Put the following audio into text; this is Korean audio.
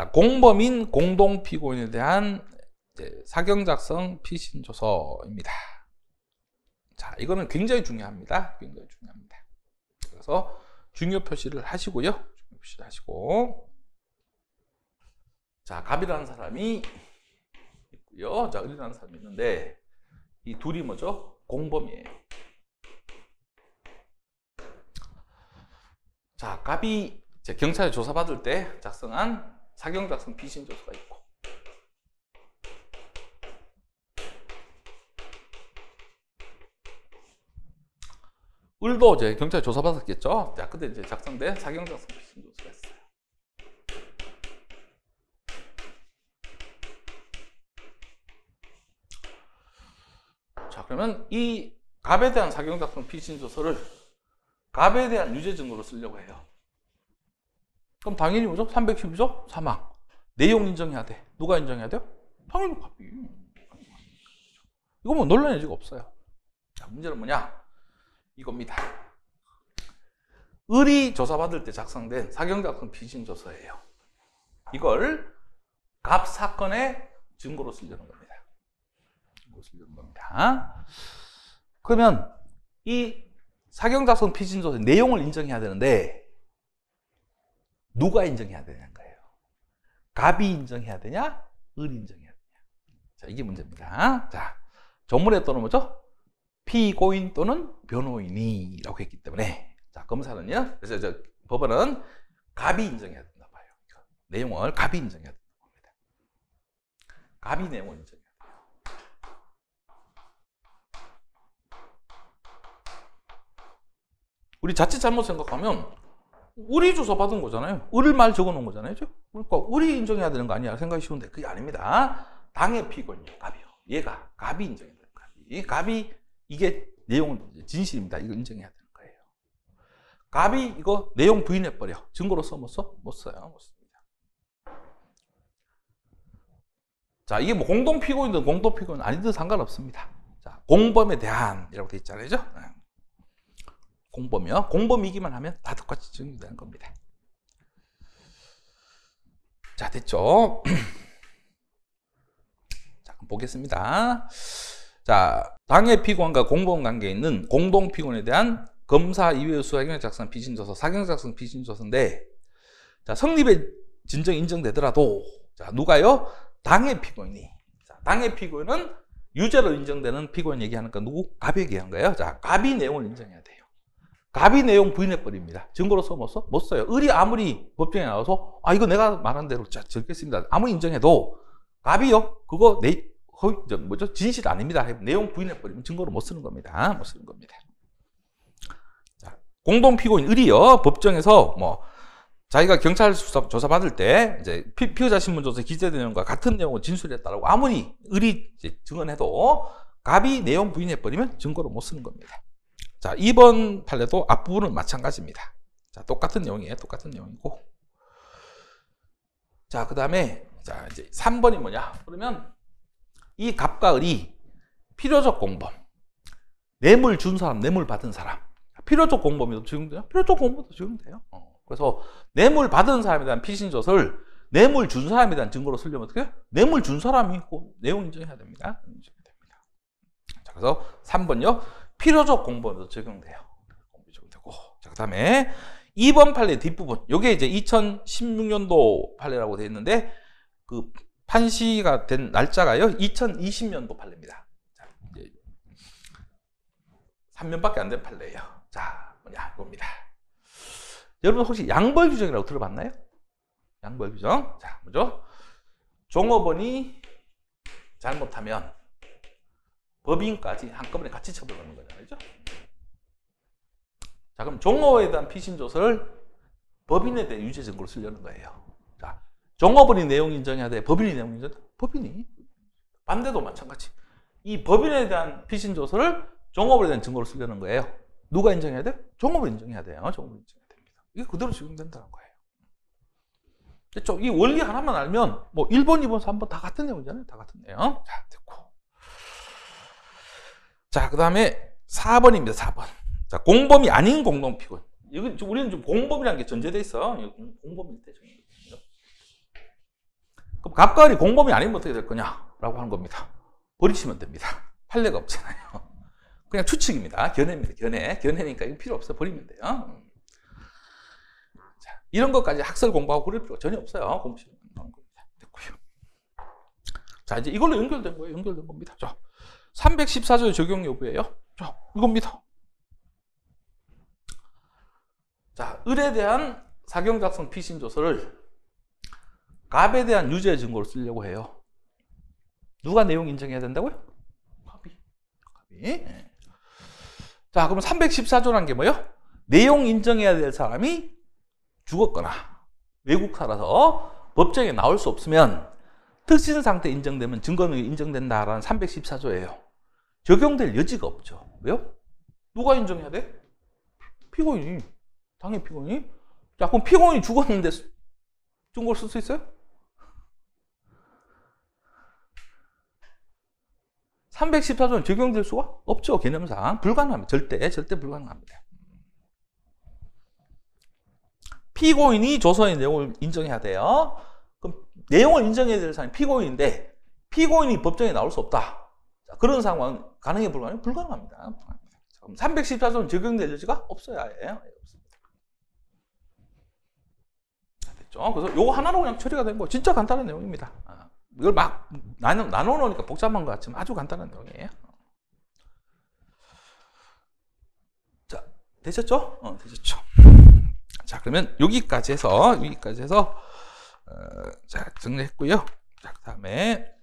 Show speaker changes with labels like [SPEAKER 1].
[SPEAKER 1] 자, 공범인 공동피고인에 대한 사경작성 피신조서입니다. 자, 이거는 굉장히 중요합니다. 굉장히 중요합니다. 그래서 중요 표시를 하시고요. 중요 표시를 하시고. 자, 갑이라는 사람이 있고요. 자, 을이라는 사람이 있는데, 이 둘이 뭐죠? 공범이에요. 자, 갑이 경찰에 조사받을 때 작성한 사경작성 피신조서가 있고, 을도 이제 경찰에 조사받았겠죠? 자, 그때 이제 작성된 사경작성 피신조서가 있어요. 자, 그러면 이 갑에 대한 사경작성 피신조서를 갑에 대한 유죄 증거로 쓰려고 해요. 그럼 당연히 뭐죠? 312조? 사망. 내용 인정해야 돼. 누가 인정해야 돼요? 당연히 갑이. 이거 뭐 논란의 여지가 없어요. 자, 문제는 뭐냐? 이겁니다. 을이 조사받을 때 작성된 사경작성 피신조서예요. 이걸 갑 사건의 증거로 쓰려는 겁니다. 증거로 쓰려는 겁니다. 그러면 이 사경작성 피신조서의 내용을 인정해야 되는데 누가 인정해야 되는 거예요? 갑이 인정해야 되냐? 을이 인정해야 되냐? 자, 이게 문제입니다. 자, 전문에 또는 뭐죠? 피고인 또는 변호인이 라고 했기 때문에, 자, 검사는요, 그래서 법원은 갑이 인정해야 된다 봐요. 내용을 갑이 인정해야 된다 봅니다. 갑이 내용을 인정해야 돼요. 우리 자칫 잘못 생각하면 을이 조사받은 거잖아요. 을을 말 적어 놓은 거잖아요. 그러니까 을이 인정해야 되는 거 아니야 생각이 쉬운데 그게 아닙니다. 당의 피고인이요, 갑이요. 얘가 갑이 인정해야 되는 거예요. 갑이 이게 내용은 진실입니다. 이거 인정해야 되는 거예요. 갑이 이거 내용 부인해 버려. 증거로 써 못 써? 못 써요. 못 씁니다. 자, 이게 뭐 공동 피고인든 공동 피고인 아니든 상관없습니다. 자, 공범에 대한이라고 돼 있잖아요. 공범이요. 공범이기만 하면 다 똑같이 적용되는 겁니다. 자, 됐죠? 자, 그럼 보겠습니다. 자, 당해 피고인과 공범 관계에 있는 공동 피고인에 대한 검사 이외의 수사경 작성 피신조서, 사경작성 피신조서인데, 자, 성립의 진정 인정되더라도, 자, 누가요? 당해 피고인이. 자, 당해 피고인은 유죄로 인정되는 피고인 얘기하는 거 누구? 갑이 얘기한 거예요. 자, 갑이 내용을 인정해야 돼요. 갑이 내용 부인해 버립니다. 증거로서 못 써? 못 써요. 을이 아무리 법정에 나와서 이거 내가 말한 대로 적겠습니다. 아무리 인정해도 갑이요, 그거 뭐죠? 진실 아닙니다. 내용 부인해 버리면 증거로 못 쓰는 겁니다. 못 쓰는 겁니다. 자, 공동 피고인 을이요, 법정에서 뭐 자기가 경찰 수사 조사 받을 때 이제 피의자 신문조서에 기재된 내용과 같은 내용을 진술했다라고 아무리 을이 증언해도 갑이 내용 부인해 버리면 증거로 못 쓰는 겁니다. 자, 2번 판례도 앞부분은 마찬가지입니다. 자, 똑같은 내용이에요. 똑같은 내용이고. 자, 그 다음에, 자, 이제 3번이 뭐냐? 그러면 이 갑과 을이 필요적 공범, 뇌물 준 사람, 뇌물 받은 사람, 필요적 공범에도 적용돼요? 필요적 공범도 적용돼요. 그래서 뇌물 받은 사람에 대한 피신조서를 뇌물 준 사람에 대한 증거로 쓰려면 어떻게 해요? 뇌물 준 사람이 있고 내용 인정해야 됩니다. 자, 그래서 3번요. 필요적 공범에도 적용돼요. 적용되고. 자, 그 다음에 2번 판례 뒷부분. 요게 이제 2016년도 판례라고 되어 있는데, 그 판시가 된 날짜가요, 2020년도 판례입니다. 자, 이제 3년밖에 안 된 판례예요. 자, 뭐냐, 이겁니다. 여러분 혹시 양벌 규정이라고 들어봤나요? 양벌 규정. 자, 뭐죠? 종업원이 잘못하면 법인까지 한꺼번에 같이 처벌받는 거잖아요. 그죠? 자, 그럼 종업원에 대한 피신조서를 법인에 대한 유죄 증거로 쓰려는 거예요. 자, 종업원이 내용 인정해야 돼? 법인이 내용 인정해야 돼? 법인이. 반대도 마찬가지. 이 법인에 대한 피신조서를 종업원에 대한 증거로 쓰려는 거예요. 누가 인정해야 돼? 종업원이 인정해야 돼요. 종업원이 인정해야 됩니다. 이게 그대로 적용된다는 거예요. 됐죠? 이 원리 하나만 알면 뭐 1번, 2번, 3번 다 같은 내용이잖아요. 다 같은 내용. 자, 됐고. 자, 그 다음에 4번입니다. 4번. 자, 공범이 아닌 공동피고인. 이건 우리는 좀 공범이라는 게 전제돼 있어. 공범일 때 정해요. 그럼 갑과 을이 공범이 아니면 어떻게 될 거냐라고 하는 겁니다. 버리시면 됩니다. 판례가 없잖아요. 그냥 추측입니다. 견해입니다. 견해니까 이거 필요 없어요. 버리면 돼요. 자, 이런 것까지 학설 공부하고 그럴 필요가 전혀 없어요. 공부시면 나오는 겁니다. 됐고요. 자, 이제 이걸로 연결된 거예요. 연결된 겁니다. 자, 314조의 적용 여부예요. 자, 이겁니다. 자, 을에 대한 사경작성 피신조서를 갑에 대한 유죄 증거로 쓰려고 해요. 누가 내용 인정해야 된다고요? 갑이. 자, 그럼 314조란 게 뭐예요? 내용 인정해야 될 사람이 죽었거나 외국사라서 법정에 나올 수 없으면 특신 상태 인정되면 증거능력이 인정된다라는 314조예요. 적용될 여지가 없죠. 왜요? 누가 인정해야 돼? 피고인이. 당연히 피고인이. 자, 그럼 피고인이 죽었는데 증거를 쓸 수 있어요? 314조는 적용될 수가 없죠. 개념상. 불가능합니다. 절대 불가능합니다. 피고인이 조서의 내용을 인정해야 돼요. 그럼 내용을 인정해야 될 사람이 피고인인데 피고인이 법정에 나올 수 없다. 자, 그런 상황은 가능해 불가능해? 불가능합니다. 그럼 314조는 적용될 여지가 없어요. 아예. 없습니다. 자, 됐죠? 그래서 요거 하나로 그냥 처리가 된 거. 진짜 간단한 내용입니다. 이걸 막 나눠놓으니까 복잡한 것 같지만 아주 간단한 내용이에요. 자, 되셨죠? 되셨죠? 자, 그러면 여기까지 해서 자, 정리했고요. 자, 그 다음에